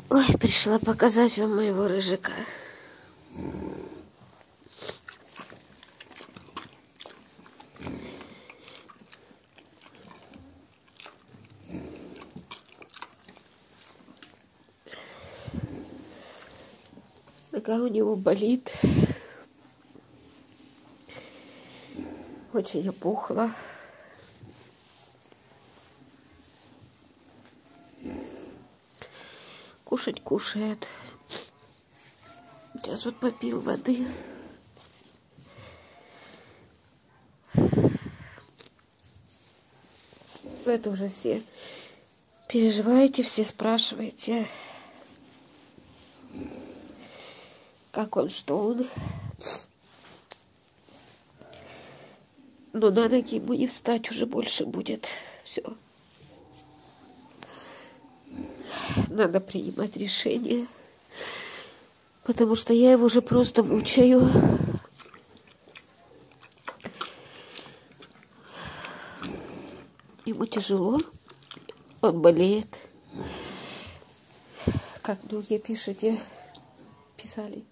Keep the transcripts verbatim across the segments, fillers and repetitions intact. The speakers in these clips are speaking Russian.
Ой, пришла показать вам моего рыжика. Нога у него болит. Очень опухла. Кушать кушает. Сейчас вот попил воды. Это уже все переживаете, все спрашиваете, как он, что он. Но на ноги ему не встать уже больше будет. Все. Надо принимать решение. Потому что я его уже просто мучаю. Ему тяжело. Он болеет. Как многие пишете, писали.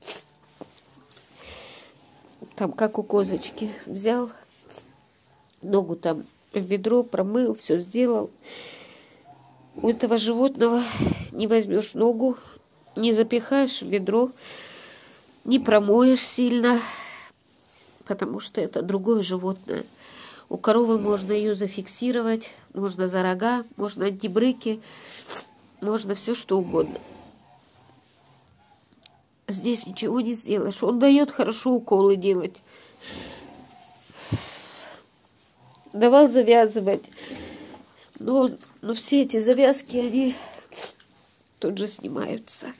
Там, как у козочки. Взял ногу там в ведро, промыл, все сделал. У этого животного не возьмешь ногу, не запихаешь в ведро, не промоешь сильно, потому что это другое животное. У коровы можно ее зафиксировать, можно за рога, можно антибрыки, можно все что угодно. Здесь ничего не сделаешь. Он дает хорошо уколы делать. Давал завязывать. Но, но все эти завязки, они тут же снимаются.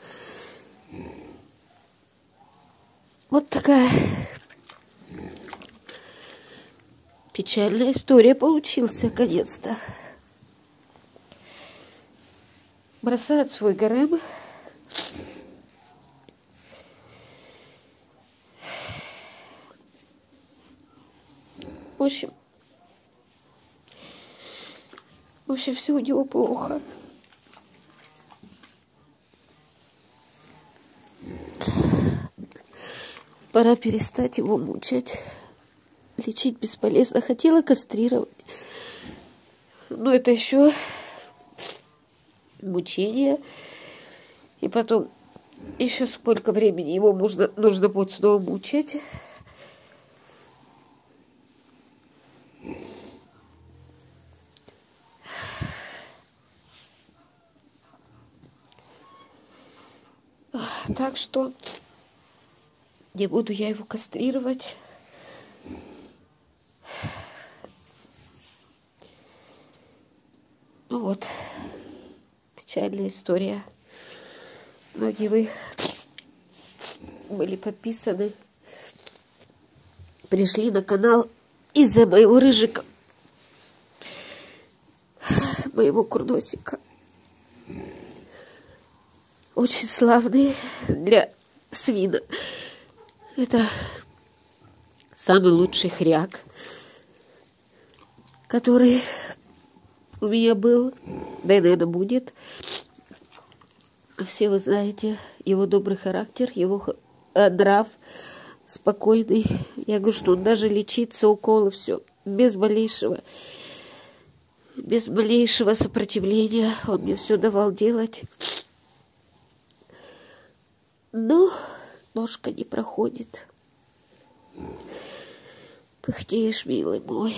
Вот такая печальная история получилась, наконец-то. Бросает свой гарем. В общем, в общем, все у него плохо. Пора перестать его мучать. Лечить бесполезно. Хотела кастрировать. Но это еще мучение. И потом еще сколько времени его нужно, нужно будет снова мучать. Так что не буду я его кастрировать. Ну вот, печальная история. Многие вы были подписаны, пришли на канал из-за моего рыжика, моего курносика. Очень славный для свина. Это самый лучший хряк, который у меня был, да и, наверное, будет. Все вы знаете его добрый характер, его нрав спокойный. Я говорю, что он даже лечится, уколы, все, без малейшего, без малейшего сопротивления. Он мне все давал делать. Но ножка не проходит. Пыхтеешь, милый мой.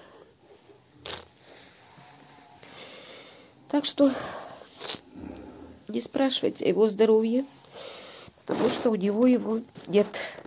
Так что не спрашивайте о его здоровье, потому что у него его нет.